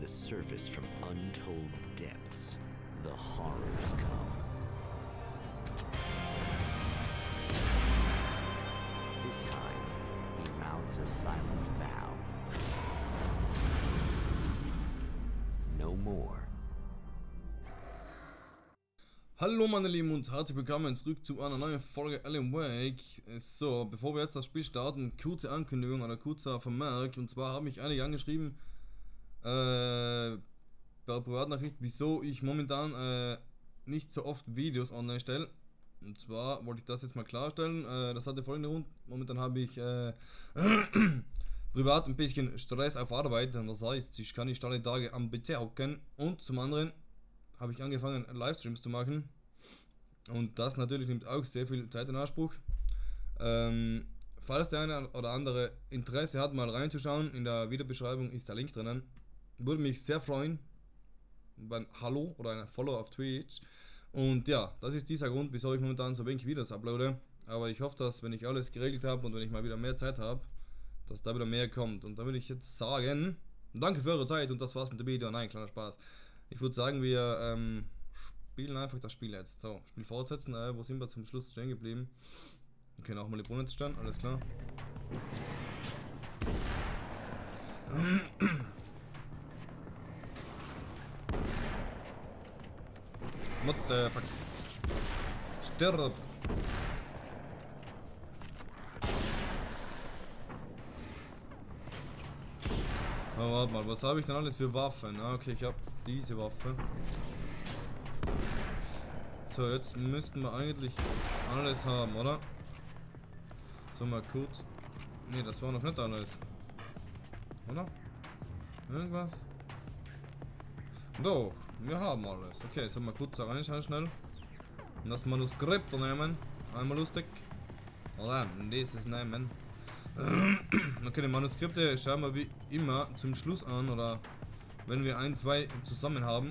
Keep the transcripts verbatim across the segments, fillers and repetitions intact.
the surface from untold depths, the horrors come. This time, he mouths a silent vow. No more. Hallo meine Lieben und herzlich willkommen zurück zu einer neuen Folge Alan Wake. So, bevor wir jetzt das Spiel starten, kurze Ankündigung oder kurzer Vermerk. Und zwar haben mich einige angeschrieben, äh, per Privatnachricht, wieso ich momentan äh, nicht so oft Videos online stelle. Und zwar wollte ich das jetzt mal klarstellen. Äh, das hatte folgende Grund. Momentan habe ich äh, privat ein bisschen Stress auf Arbeit. Das heißt, ich kann nicht alle Tage am P C hocken. Und zum anderen habe ich angefangen Livestreams zu machen und das natürlich nimmt auch sehr viel Zeit in Anspruch. Ähm, falls der eine oder andere Interesse hat, mal reinzuschauen, in der Videobeschreibung ist der Link drinnen. Würde mich sehr freuen über ein Hallo oder ein Follow auf Twitch. Und ja, das ist dieser Grund, wieso ich momentan so wenig Videos uploade. Aber ich hoffe, dass wenn ich alles geregelt habe und wenn ich mal wieder mehr Zeit habe, dass da wieder mehr kommt. Und da würde ich jetzt sagen, danke für eure Zeit und das war's mit dem Video. Nein, kleiner Spaß. Ich würde sagen, wir ähm, spielen einfach das Spiel jetzt. So, Spiel fortsetzen. Äh, wo sind wir zum Schluss stehen geblieben? Wir können auch mal die Brunnen stellen, alles klar. What the fuck? Stirb! Oh, warte mal, was habe ich denn alles für Waffen? Ah, okay, ich habe diese Waffe. So, jetzt müssten wir eigentlich alles haben, oder? So, mal kurz. Ne, das war noch nicht alles. Oder? Irgendwas? Doch, wir haben alles. Okay, so mal kurz da reinschauen schnell. Und das Manuskript nehmen. Einmal lustig. Oder dieses nehmen. Okay, die Manuskripte schauen wir wie immer zum Schluss an oder wenn wir ein, zwei zusammen haben.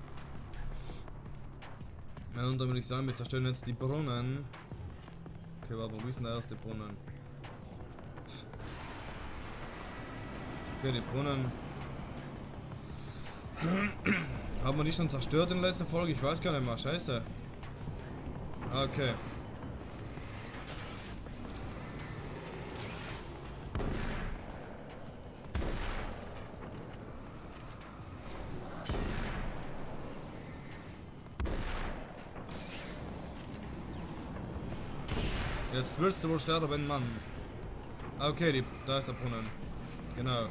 Ja, und dann würde ich sagen, wir zerstören jetzt die Brunnen. Okay, warte, wo ist denn der erste Brunnen? Okay, die Brunnen. Haben wir die schon zerstört in der letzten Folge? Ich weiß gar nicht mehr. Scheiße. Okay. Jetzt willst du wohl sterben, Mann. Okay, die, da ist der Brunnen. Genau.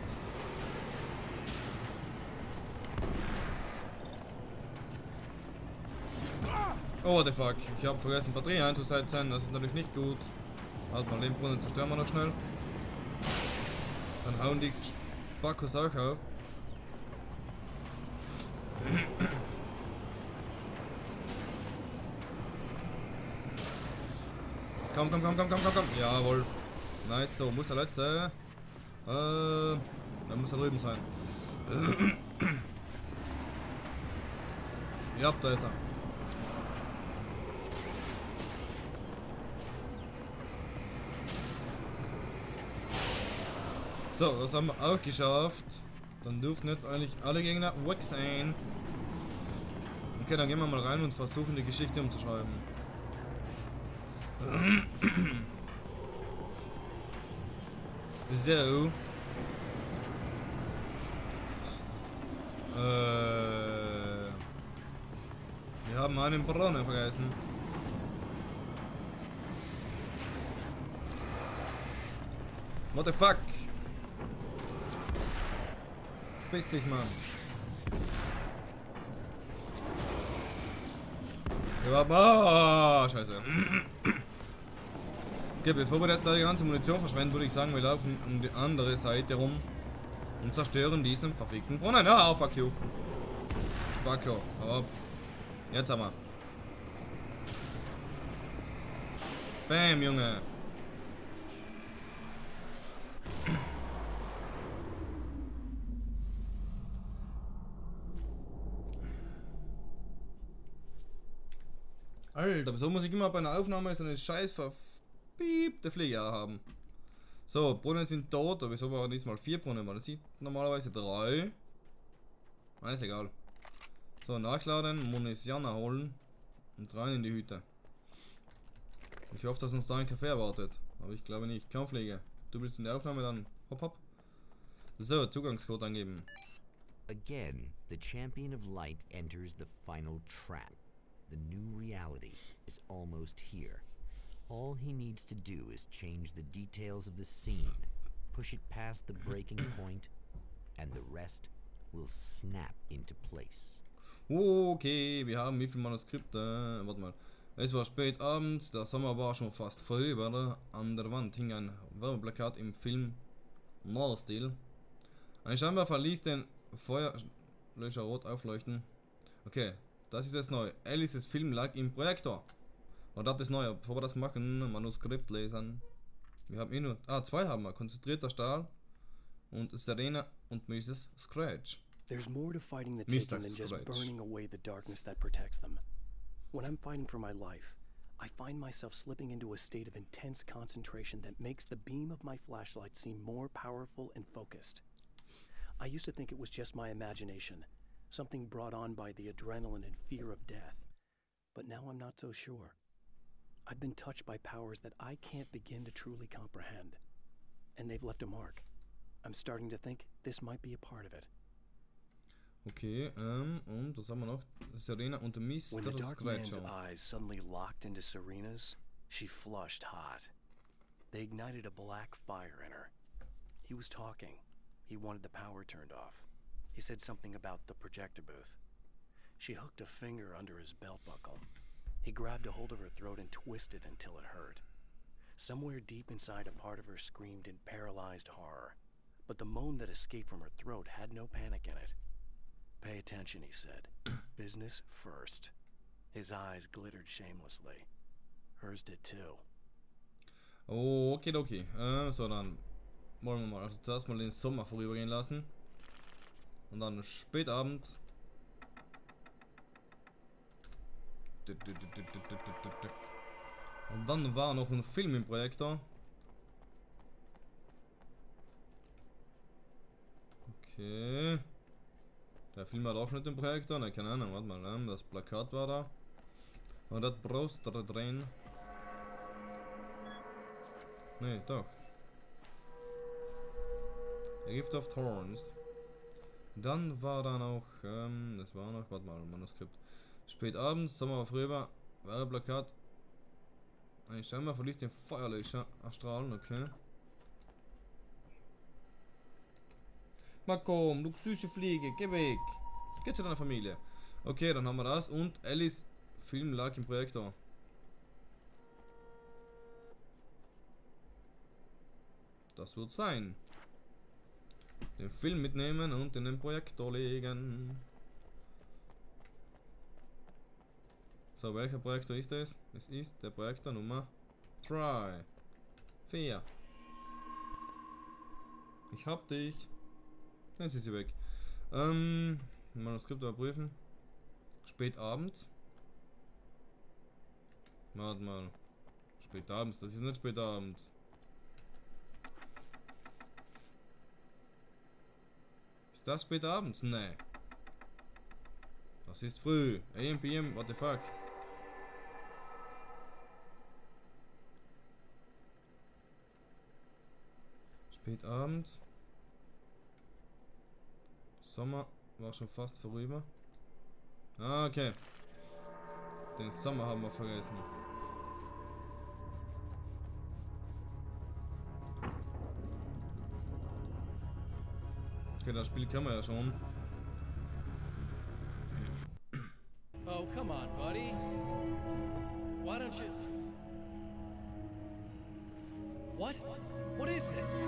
Oh, what the fuck. Ich habe vergessen, Batterie einzusetzen. Das ist natürlich nicht gut. Halt mal den Brunnen zerstören wir noch schnell. Dann hauen die Spackos auch auf. Komm, komm, komm, komm, komm, komm, komm. Jawohl. Nice, so, muss der letzte. Äh, da muss er drüben sein. Ja, da ist er. So, das haben wir auch geschafft. Dann dürften jetzt eigentlich alle Gegner weg sein. Okay, dann gehen wir mal rein und versuchen die Geschichte umzuschreiben. So. Äh, wir haben einen Brunnen vergessen. What the fuck? Piss dich, Mann. Ah, scheiße. Okay, bevor wir jetzt da die ganze Munition verschwenden, würde ich sagen, wir laufen um die andere Seite rum und zerstören diesen verfickten Brunnen. Ah, oh, fuck you. Spacko. Oh. Jetzt haben wir. Bam, Junge. Alter, so muss ich immer bei einer Aufnahme so eine scheiß verpiepte Pflege haben. So, Brunnen sind tot, aber wieso waren diesmal vier Brunnen? Man sieht normalerweise drei. Alles egal. So, nachladen, Munition holen und rein in die Hütte. Ich hoffe, dass uns da ein Kaffee erwartet. Aber ich glaube nicht. Kampfpflege. Du bist in der Aufnahme, dann hopp hopp. So, Zugangscode angeben. Again, the champion of light enters the final trap. The new reality is almost here. All he needs to do is change the details of the scene, push it past the breaking point, and the rest will snap into place. Okay, wir haben wie viele Manuskripte? Warte mal. Es war spät abends, der Sommer war schon fast vorüber. An der Wand hing ein Werbeplakat im Film Noir-Stil. Ein Scheinwerfer ließ den Feuerlöscher rot aufleuchten. Okay, das ist jetzt neu. Alices Film lag im Projektor. Und das ist neu. Bevor wir das machen, Manuskript lesen. Wir haben eh nur. Ah, zwei haben wir. Konzentrierter Stahl und Serena und Misses Scratch. There's more to fighting the Taken than just burning away the darkness that protects them. When I'm fighting for my life, I find myself slipping into a state of intense concentration that makes the beam of my flashlight seem more powerful and focused. I used to think it was just my imagination, something brought on by the adrenaline and fear of death. But now I'm not so sure. I've been touched by powers that I can't begin to truly comprehend. And they've left a mark. I'm starting to think this might be a part of it. Okay, ähm, und was haben wir noch? Serena und Miss When the dark man's Scratch. eyes suddenly locked into Serena's, she flushed hot. They ignited a black fire in her. He was talking. He wanted the power turned off. He said something about the projector booth. She hooked a finger under his belt buckle. He grabbed a hold of her throat and twisted until it hurt. Somewhere deep inside, a part of her screamed in paralyzed horror. But the moan that escaped from her throat had no panic in it. Pay attention, he said. Business first. His eyes glittered shamelessly. Hers did too. Oh, okay, okay. Äh, so, dann wollen wir mal also zuerst mal den Sommer vorübergehen lassen. Und dann spätabends. Und dann war noch ein Film im Projektor. Okay. Der Film hat auch nicht den Projektor, ne, keine Ahnung, warte mal, das Plakat war da. Und das Browser drehen. Ne, doch. A Gift of Thorns. Dann war da noch, ähm, das war noch, warte mal, Manuskript. Spät abends, Sommer auf rüber, Werbeplakat. Ein Scheinbar verließ den Feuerlöscher erstrahlen, okay. Malcolm, du süße Fliege, geh weg. Geh zu deiner Familie. Okay, dann haben wir das. Und Alice Film lag im Projektor. Das wird sein. Den Film mitnehmen und in den Projektor legen. So, welcher Projektor ist es? Es ist der Projektor Nummer drei. vier. Ich hab dich. Jetzt ist sie weg. Ähm, Manuskript überprüfen. Spät abends. Warte mal. Spät abends, das ist nicht spät abends. Ist das spät abends? Nee. Das ist früh. A M P M, what the fuck? Spät abends. Sommer war schon fast vorüber. Ah, okay. Den Sommer haben wir vergessen. Okay, das Spiel kann man ja schon. Oh, come on, buddy. Why don't you... What? What is this?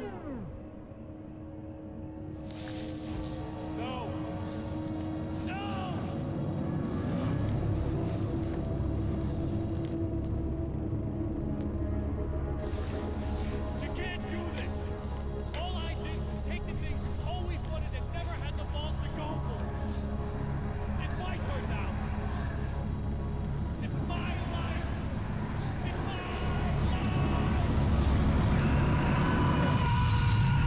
No! No! You can't do this! All I did was take the things you always wanted and never had the balls to go for. It's my turn now. It's my life. It's my life.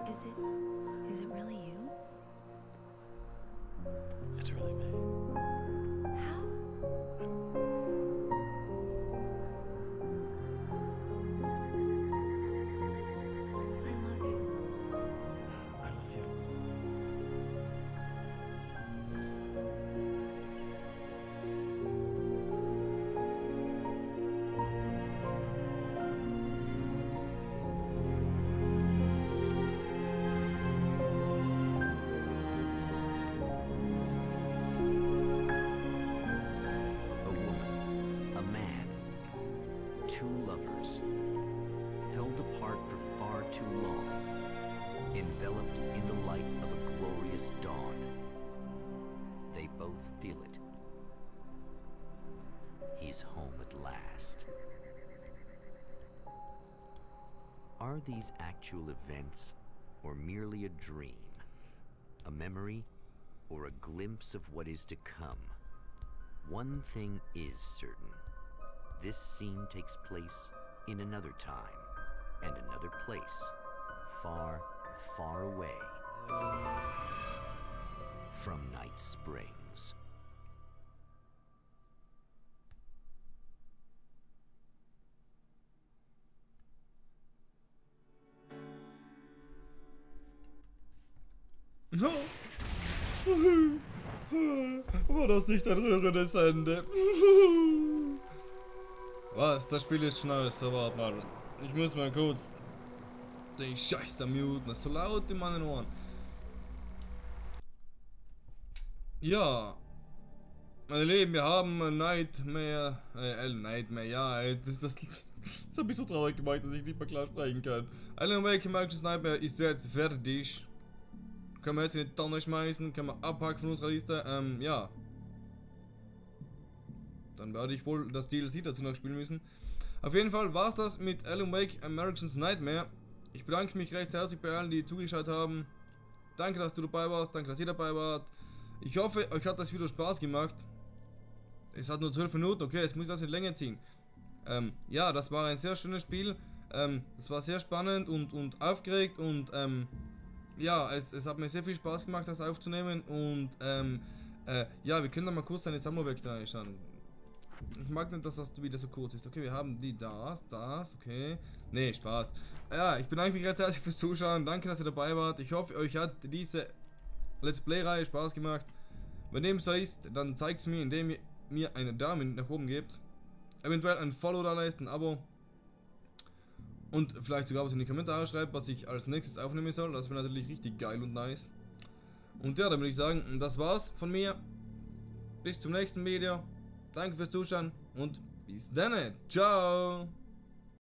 Is it... is it really you? It's really me. How? I love you. I love you. A woman, a man, two lovers, held apart for far too long, enveloped in the light of a glorious dawn. They both feel it. He's home at last. Are these actual events, or merely a dream? A memory, or a glimpse of what is to come? One thing is certain. This scene takes place in another time and another place, far, far away from Night Springs. War das nicht ein rührendes Ende? Was? Das Spiel ist schnell, so warte mal. Ich muss mal kurz den Scheiß da muten, das ist so laut in meinen Ohren. Ja. Meine Lieben, wir haben Nightmare, äh, Nightmare, ja, das, das, das hat mich so traurig gemacht, dass ich nicht mehr klar sprechen kann. Alan Wake American Nightmare ist jetzt fertig. Können wir jetzt in die Tonne schmeißen, können wir abhaken von unserer Liste, ähm, ja. Dann werde ich wohl das D L C dazu noch spielen müssen. Auf jeden Fall war es das mit Alan Wake American's Nightmare. Ich bedanke mich recht herzlich bei allen, die zugeschaut haben. Danke, dass du dabei warst, danke, dass ihr dabei wart. Ich hoffe, euch hat das Video Spaß gemacht. Es hat nur zwölf Minuten, okay, jetzt muss ich das in Länge ziehen. Ähm, ja, das war ein sehr schönes Spiel. Ähm, es war sehr spannend und, und aufgeregt und, ähm, ja, es, es hat mir sehr viel Spaß gemacht, das aufzunehmen und, ähm, äh, ja, wir können da mal kurz deine Sammlerobjekte anschauen. Ich mag nicht, dass das wieder so kurz ist. Okay, wir haben die das, das, okay. Nee, Spaß. Ja, ich bedanke mich recht herzlich fürs Zuschauen. Danke, dass ihr dabei wart. Ich hoffe, euch hat diese Let's Play-Reihe Spaß gemacht. Wenn dem so ist, dann zeigt es mir, indem ihr mir einen Daumen nach oben gebt. Eventuell ein Follow da lässt, ein Abo. Und vielleicht sogar was in die Kommentare schreibt, was ich als nächstes aufnehmen soll. Das wäre natürlich richtig geil und nice. Und ja, dann würde ich sagen, das war's von mir. Bis zum nächsten Video. Danke fürs Zuschauen und bis dann. Ciao.